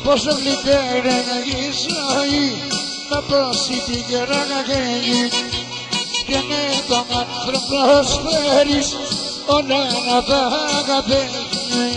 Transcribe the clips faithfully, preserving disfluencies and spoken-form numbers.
πόσο γλυκά είναι η ζωή, μα πόση πικρά καγένει. Και με τον άνθρωπο φέρεις όλα να τα αγαπαίνει.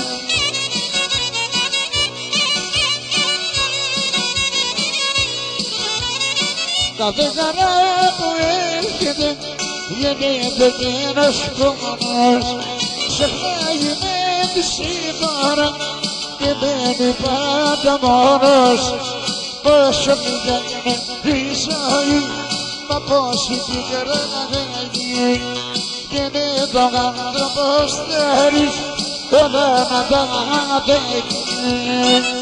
Κάθε χαρά που έρχεται γεννιέται κι ένας πόνος. Ξεχνάει με τη σύνορα και μένει πάντα μόνος. Πόσο γλυκά είναι η ζωή, μα πόση πικρά καγένει. Και με τον άνθρωπο θέλεις όλα να τα αγαπαίνει.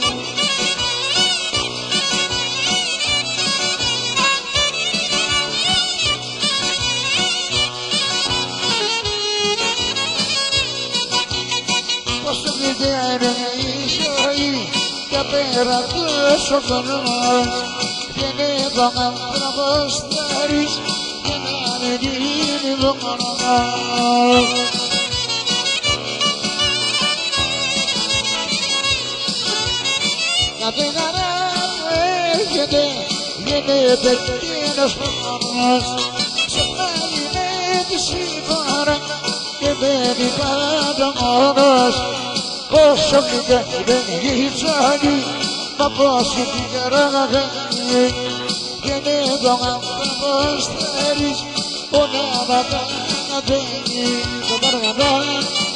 Πόσο γλυκά είναι η ζωή και πέρα τόσο κονός. Και με τον άνθρωπο θέλεις και να μην γίνει μόνος. Κάθε χαρά που έρχεται γίνεται κι ένας πόνος. Ξεχνάει με τη σύνορα και μένει πάντα μόνος. Πόσο γλυκά είναι η ζωή, μα πόση πικρά καγένει. Και με τον άνθρωπο θέλεις όλα να τα αγαπαίνει.